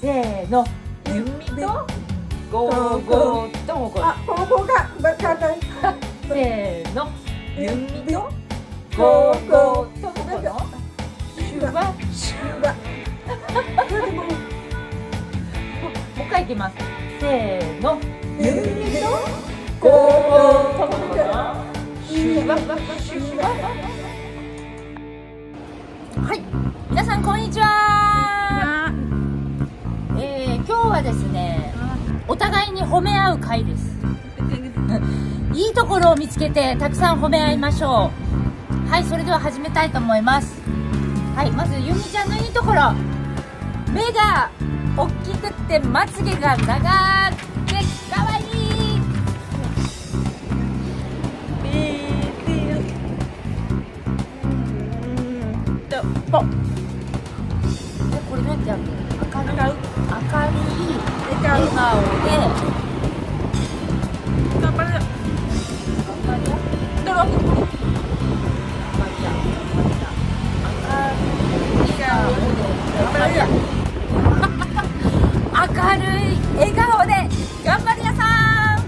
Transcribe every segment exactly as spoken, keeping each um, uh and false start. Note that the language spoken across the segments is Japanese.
せーの、ゆみとゴーゴーともこ。 あ、ここがバカだ。 せーの、ゆみとゴーゴーともこのシュワシュワ。もう一回いきます。せーの、ゆみとゴーゴーともこのシュワシュワ。はい、皆さんこんにちは。えー、今日はですね、お互いに褒め合う会です。いいところを見つけてたくさん褒め合いましょう。はい、それでは始めたいと思います。はい、まずゆみちゃんのいいところ、目が大きくってまつげが長くてかわいい。ポッ。でこれどうやってやるの？明るい明るい笑顔で。頑張れ。頑張れ。どう？頑張れ。明るい笑顔で頑張り屋さん。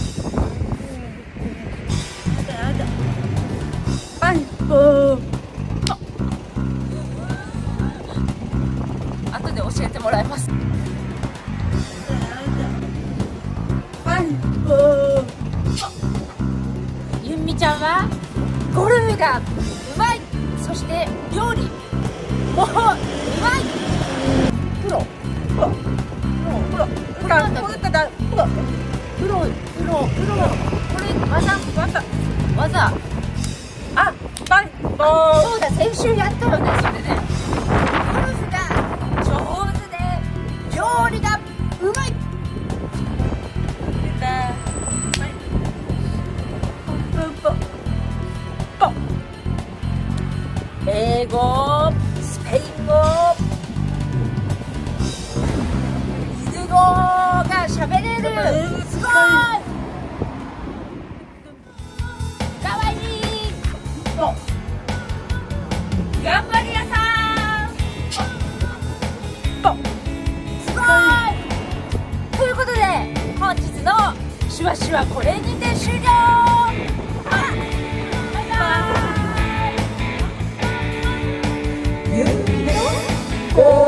バイボー。後で教えてもらいます。バイボー。ゆみちゃんはゴルフがうまい。そして料理もうまい。プロプロプロプロプロプロプロプロこれ技技技。あ、バイボー。そうだ、先週やったよね。それね、ゴルフが上手で料理がうまい。出た。ポポポポ。英語、スペイン語、イヌ語が喋れる。すごい。かわいい。頑張り屋さん。すごい。ということで本日のシュワシュワこれにて終了。バイバイ。ゆみとゴー